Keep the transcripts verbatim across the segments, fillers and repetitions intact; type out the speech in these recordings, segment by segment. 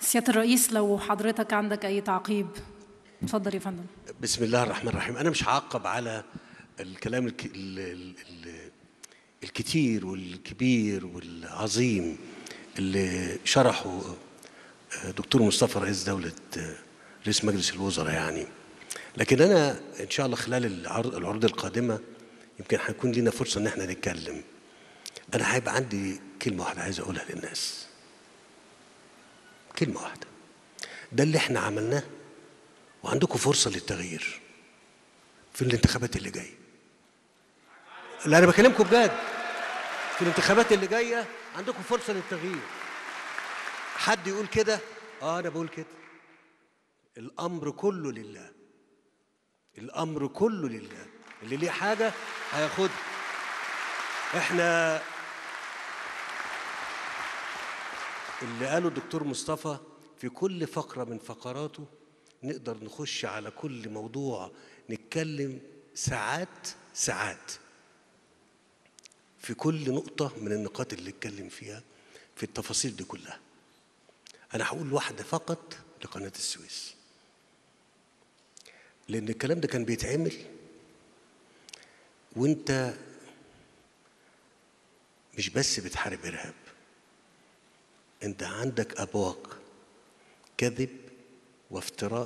سيادة الرئيس لو حضرتك عندك أي تعقيب اتفضل يا فندم. بسم الله الرحمن الرحيم. أنا مش هعقب على الكلام الك... ال... ال... ال... الكتير والكبير والعظيم اللي شرحه دكتور مصطفى رئيس دولة رئيس مجلس الوزراء يعني. لكن أنا إن شاء الله خلال العرض العروض القادمة يمكن هيكون لنا فرصة إن احنا نتكلم. أنا هيبقى عندي كلمة واحدة عايز أقولها للناس، كلمة واحدة. ده اللي احنا عملناه وعندكم فرصة للتغيير في الانتخابات اللي جاية. لا أنا بكلمكم بجد، في الانتخابات اللي جاية عندكم فرصة للتغيير. حد يقول كده؟ آه أنا بقول كده. الأمر كله لله، الأمر كله لله. اللي ليه حاجة هياخدها. إحنا اللي قاله الدكتور مصطفى في كل فقرة من فقراته نقدر نخش على كل موضوع نتكلم ساعات ساعات في كل نقطة من النقاط اللي اتكلم فيها في التفاصيل دي كلها. أنا هقول واحدة فقط لقناة السويس، لأن الكلام ده كان بيتعمل وأنت مش بس بتحارب إرهاب، أنت عندك أبواق كذب وافتراء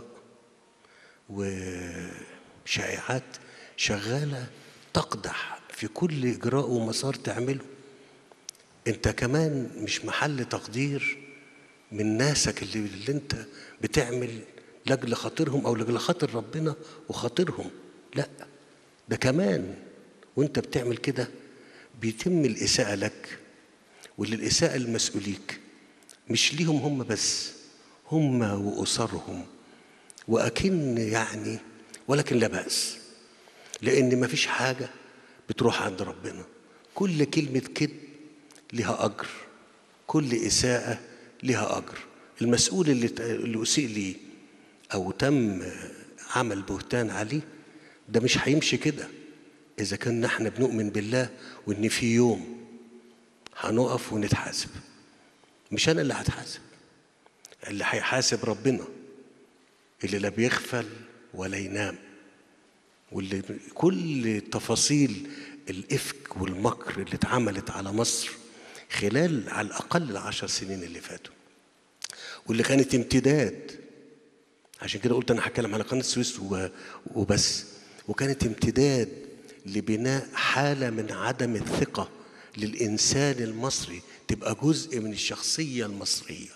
وشائعات شغالة تقدح في كل إجراء ومسار تعمله. أنت كمان مش محل تقدير من ناسك اللي, اللي أنت بتعمل لأجل خاطرهم أو لأجل خاطر ربنا وخاطرهم، لا ده كمان وأنت بتعمل كده بيتم الإساءة لك وللإساءة المسؤوليك، مش ليهم هم بس، هم وأسرهم. وأكن يعني ولكن لا بأس، لأن ما فيش حاجة بتروح عند ربنا. كل كلمة كذب لها أجر، كل إساءة لها أجر. المسؤول اللي اللي أسيء ليه أو تم عمل بهتان عليه ده مش هيمشي كده إذا كنا احنا بنؤمن بالله وإن في يوم هنقف ونتحاسب. مش أنا اللي هتحاسب، اللي هيحاسب ربنا اللي لا بيغفل ولا ينام، واللي كل تفاصيل الإفك والمكر اللي اتعملت على مصر خلال على الأقل العشر سنين اللي فاتوا، واللي كانت امتداد. عشان كده قلت أنا هتكلم على قناة السويس وبس. وكانت امتداد لبناء حالة من عدم الثقة للإنسان المصري، تبقى جزء من الشخصية المصرية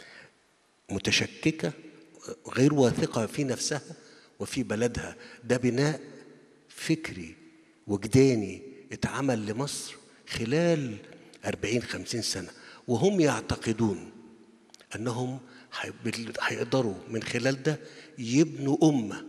متشككة غير واثقة في نفسها وفي بلدها. ده بناء فكري وجداني اتعمل لمصر خلال أربعين خمسين سنة، وهم يعتقدون أنهم هيقدروا من خلال ده يبنوا أمة.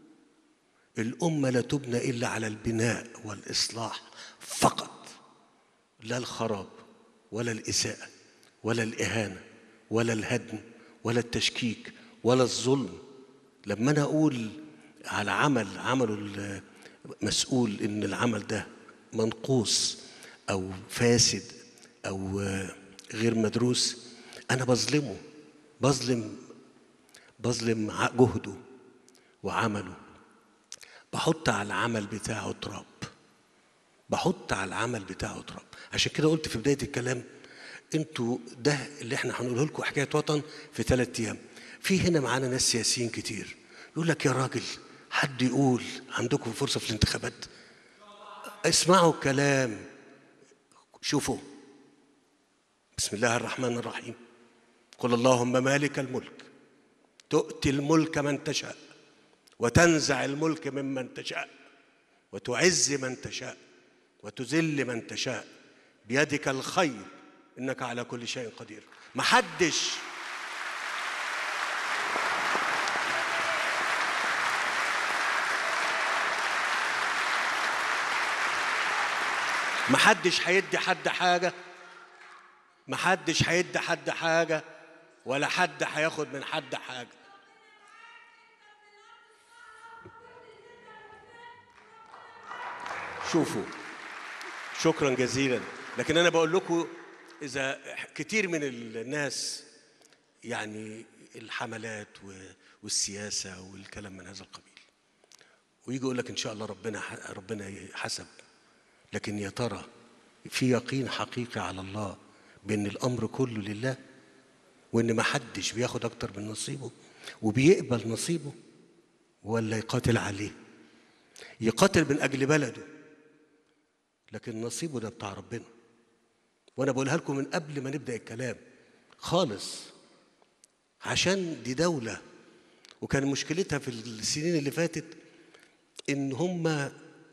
الأمة لا تبنى إلا على البناء والإصلاح فقط، لا الخراب ولا الإساءة ولا الإهانة ولا الهدم ولا التشكيك ولا الظلم. لما أنا أقول على عمل عمله المسؤول إن العمل ده منقوص أو فاسد أو غير مدروس، أنا بظلمه، بظلم بظلم جهده وعمله. بحط على العمل بتاعه تراب، بحط على العمل بتاعه تراب. عشان كده قلت في بداية الكلام انتوا ده اللي احنا هنقوله لكم حكاية وطن في ثلاث ايام. في هنا معانا ناس سياسيين كتير يقول لك يا راجل حد يقول عندكم فرصة في الانتخابات. اسمعوا الكلام، شوفوا. بسم الله الرحمن الرحيم. قل اللهم مالك الملك تؤتي الملك من تشاء وتنزع الملك ممن تشاء وتعز من تشاء وتذل من تشاء بيدك الخير إنك على كل شيء قدير. محدش محدش هيدي حد حاجة، محدش هيدي حد حاجة ولا حد هياخد من حد حاجة. شوفوا، شكرا جزيلا. لكن أنا بقول لكم إذا كتير من الناس يعني الحملات والسياسة والكلام من هذا القبيل، ويجي يقول لك إن شاء الله ربنا ربنا حسب. لكن يا ترى في يقين حقيقي على الله بأن الأمر كله لله، وإن ما حدش بياخد أكتر من نصيبه وبيقبل نصيبه، ولا يقاتل عليه؟ يقاتل من أجل بلده، لكن نصيبه ده بتاع ربنا. وأنا بقولها لكم من قبل ما نبدأ الكلام خالص، عشان دي دولة وكان مشكلتها في السنين اللي فاتت إن هم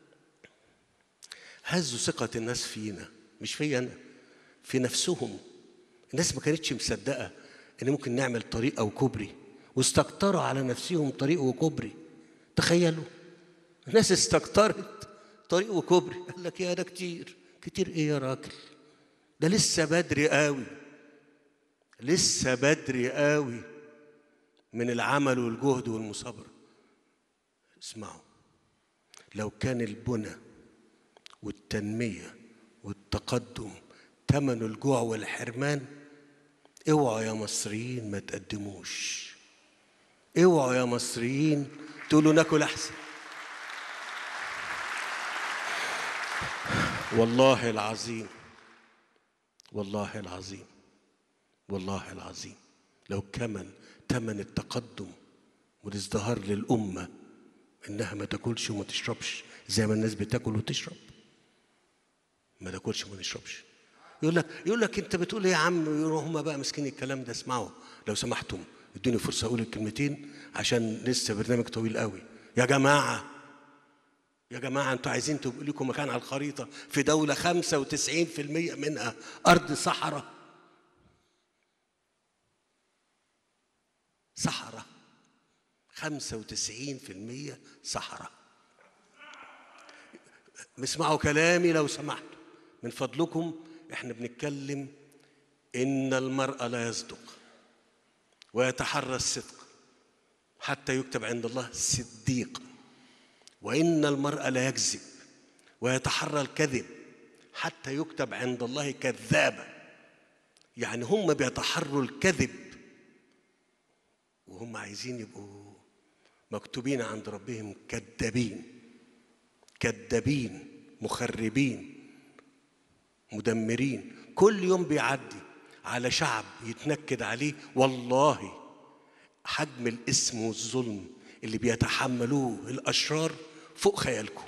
هزوا ثقة الناس فينا، مش فيا أنا، في نفسهم. الناس ما كانتش مصدقة إن ممكن نعمل طريق أو كوبري، واستكتروا على نفسهم طريق وكوبري. تخيلوا، الناس استكترت طريق وكوبري، قال لك يا ده كتير. كتير إيه يا راجل؟ ده لسه بدري قوي، لسه بدري قوي من العمل والجهد والمثابرة. اسمعوا، لو كان البنى والتنمية والتقدم ثمن الجوع والحرمان، اوعوا يا مصريين ما تقدموش، اوعوا يا مصريين تقولوا ناكل احسن. والله العظيم، والله العظيم، والله العظيم، لو كمن ثمن التقدم والازدهار للأمة إنها ما تاكلش وما تشربش زي ما الناس بتاكل وتشرب، ما تاكلش وما تشربش. يقول لك يقول لك أنت بتقول إيه يا عم؟ يقولوا هم بقى مسكين الكلام ده. اسمعوا لو سمحتم، ادوني فرصة أقول الكلمتين عشان لسه برنامج طويل قوي. يا جماعة، يا جماعة، أنتوا عايزين تبقوا لكم مكان على الخريطة في دولة خمسة وتسعين في المية منها أرض صحراء، صحراء، خمسة وتسعين في المية صحراء. اسمعوا كلامي لو سمحتوا من فضلكم. احنا بنتكلم إن المرء لا يصدق ويتحرى الصدق حتى يكتب عند الله صديق، وإن المرء لا يكذب ويتحرى الكذب حتى يكتب عند الله كذابا. يعني هم بيتحروا الكذب وهم عايزين يبقوا مكتوبين عند ربهم كذابين، كذابين، مخربين، مدمرين. كل يوم بيعدي على شعب يتنكد عليه، والله حجم الاسم والظلم اللي بيتحملوه الأشرار فوق خيالكم.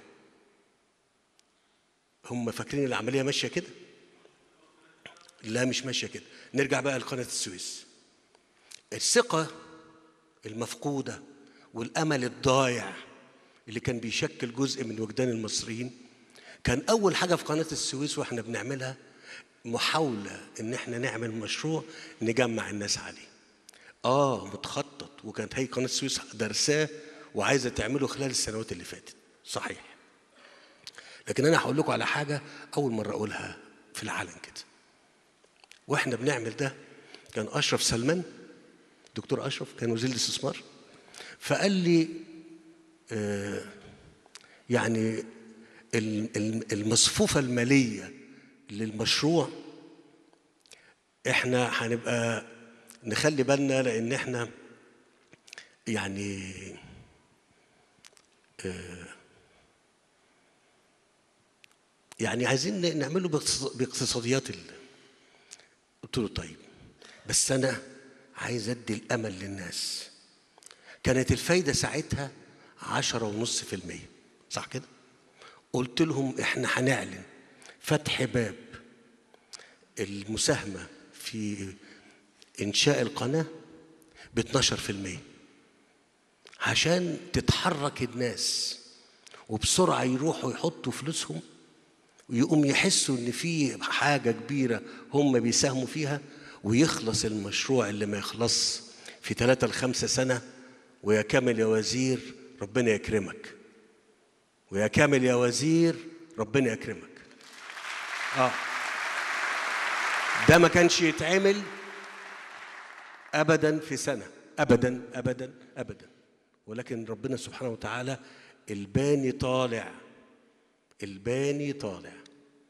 هم فاكرين العملية ماشية كده؟ لا، مش ماشية كده. نرجع بقى لقناة السويس. الثقة المفقودة والأمل الضايع اللي كان بيشكل جزء من وجدان المصريين، كان أول حاجة في قناة السويس وإحنا بنعملها محاولة إن إحنا نعمل مشروع نجمع الناس عليه. آه متخطط، وكانت هي قناة السويس درساه وعايزة تعمله خلال السنوات اللي فاتت، صحيح. لكن أنا هقول لكم على حاجة أول مرة أقولها في العالم كده. وإحنا بنعمل ده كان أشرف سلمان، دكتور أشرف كان وزير الاستثمار، فقال لي آه يعني المصفوفة المالية للمشروع احنا هنبقى نخلي بالنا، لأن احنا يعني آه يعني عايزين نعمله باقتصاديات. قلت له طيب، بس أنا عايز أدي الأمل للناس. كانت الفايدة ساعتها عشرة ونص في المية، صح كده؟ قلت لهم احنا هنعلن فتح باب المساهمة في إنشاء القناة ب اثناشر في المية عشان تتحرك الناس وبسرعة يروحوا يحطوا فلوسهم ويقوم يحسوا إن في حاجة كبيرة هم بيساهموا فيها، ويخلص المشروع اللي ما يخلص في ثلاثة لخمسة سنة. ويا كامل يا وزير ربنا يكرمك، ويا كامل يا وزير ربنا يكرمك. آه ده ما كانش يتعمل أبدا في سنة، أبدا أبدا أبدا. ولكن ربنا سبحانه وتعالى الباني طالع، الباني طالع.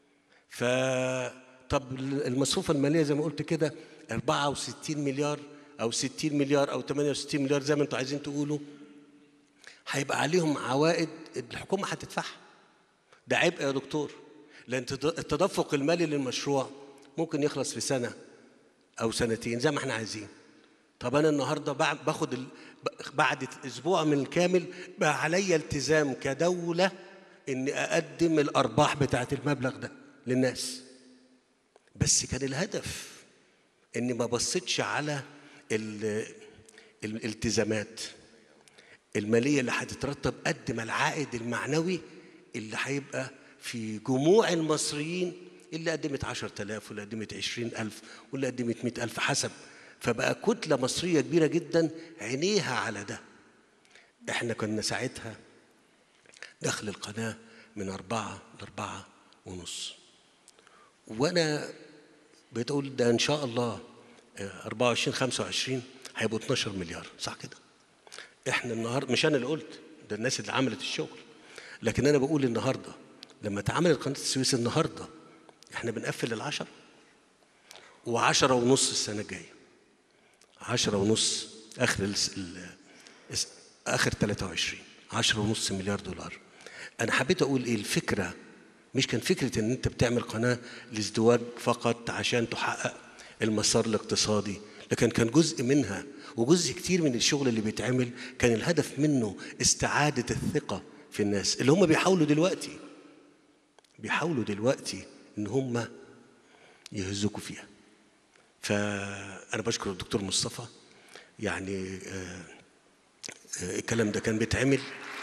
فطب المصروفة المالية زي ما قلت كده أربعة وستين مليار او ستين مليار او ثمانية وستين مليار زي ما انتوا عايزين تقولوا، هيبقى عليهم عوائد الحكومه هتدفعها. ده عبء يا دكتور، لان التدفق المالي للمشروع ممكن يخلص في سنه او سنتين زي ما احنا عايزين. طب انا النهارده باخد ال... بعد اسبوع من الكامل بقى عليا التزام كدوله اني اقدم الارباح بتاعت المبلغ ده للناس. بس كان الهدف اني ما بصيتش على ال... الالتزامات الماليه اللي هتترتب قد ما العائد المعنوي اللي هيبقى في جموع المصريين اللي قدمت عشرة آلاف واللي قدمت عشرين ألف واللي قدمت مئة ألف حسب. فبقى كتلة مصرية كبيرة جدا عينيها على ده. احنا كنا ساعتها دخل القناة من أربعة لأربعة ونص، وأنا بتقول ده إن شاء الله أربعة وعشرين خمسة وعشرين هيبقوا اتناشر مليار، صح كده؟ احنا النهارده مش أنا اللي قلت، ده الناس اللي عملت الشغل، لكن أنا بقول النهارده لما اتعملت قناة السويس النهارده احنا بنقفل العشرة وعشرة ونص السنة الجاية، عشرة ونص آخر ال آخر ثلاثة وعشرين، عشرة ونص مليار دولار. أنا حبيت أقول إيه الفكرة، مش كان فكرة إن أنت بتعمل قناة لازدواج فقط عشان تحقق المسار الاقتصادي، لكن كان جزء منها وجزء كتير من الشغل اللي بيتعمل كان الهدف منه استعادة الثقة في الناس اللي هم بيحاولوا دلوقتي بيحاولوا دلوقتي إن هم يهزكوا فيها. فأنا بشكر الدكتور مصطفى، يعني آه آه الكلام ده كان بيتعمل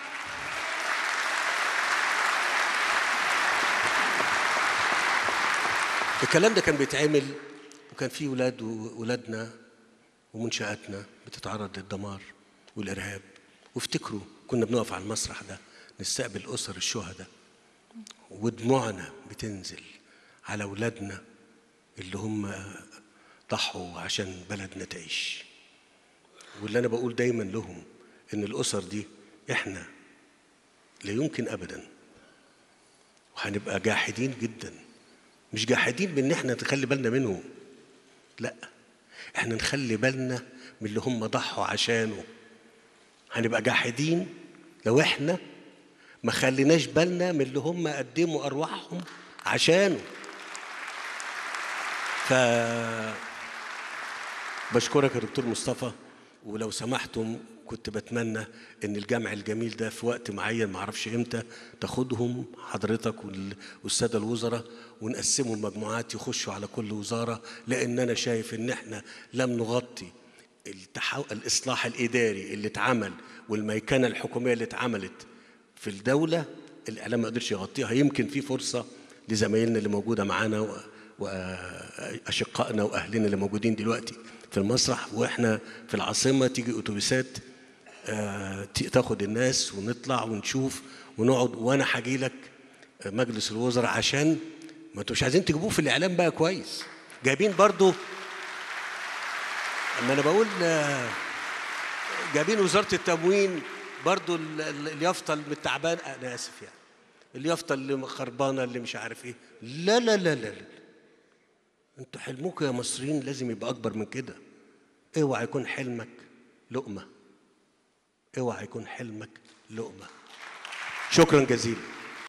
الكلام ده كان بيتعمل وكان في ولاد وولادنا ومنشآتنا بتتعرض للدمار والإرهاب. وافتكروا كنا بنقف على المسرح ده نستقبل أسر الشهداء ودموعنا بتنزل على ولادنا اللي هم ضحوا عشان بلدنا تعيش. واللي أنا بقول دايما لهم إن الأسر دي إحنا لا يمكن أبدا وهنبقى جاحدين جدا، مش جاحدين بإن إحنا نخلي بالنا منهم، لا إحنا نخلي بالنا من اللي هم ضحوا عشانه. هنبقى جاحدين لو إحنا ما خليناش بالنا من اللي هم قدموا أرواحهم عشانه. ف بشكرك يا دكتور مصطفى، ولو سمحتم كنت بتمنى ان الجمع الجميل ده في وقت معين ما اعرفش امتى تاخدهم حضرتك والساده الوزراء ونقسمهم مجموعات يخشوا على كل وزاره، لان انا شايف ان احنا لم نغطي التحو... الاصلاح الاداري اللي اتعمل والميكنه الحكوميه اللي اتعملت في الدوله. الاعلام ما قدرش يغطيها. يمكن في فرصه لزمايلنا اللي موجوده معانا و... واشقائنا واهلنا اللي موجودين دلوقتي في المسرح واحنا في العاصمه تيجي اتوبيسات آه تاخد الناس ونطلع ونشوف ونقعد، وانا هاجي لك مجلس الوزراء عشان ما انتوا مش عايزين تجيبوه في الاعلام بقى كويس. جايبين برضو اما انا بقول آه جايبين وزاره التموين برضو اليافطه المتعبان، انا اسف يعني اليافطه اللي خربانه اللي مش عارف ايه. لا لا لا لا, لا. انتوا حلمكم يا مصريين لازم يبقى اكبر من كده. اوعى يكون حلمك لقمه، اوعى يكون حلمك لقمه. شكرا جزيلا.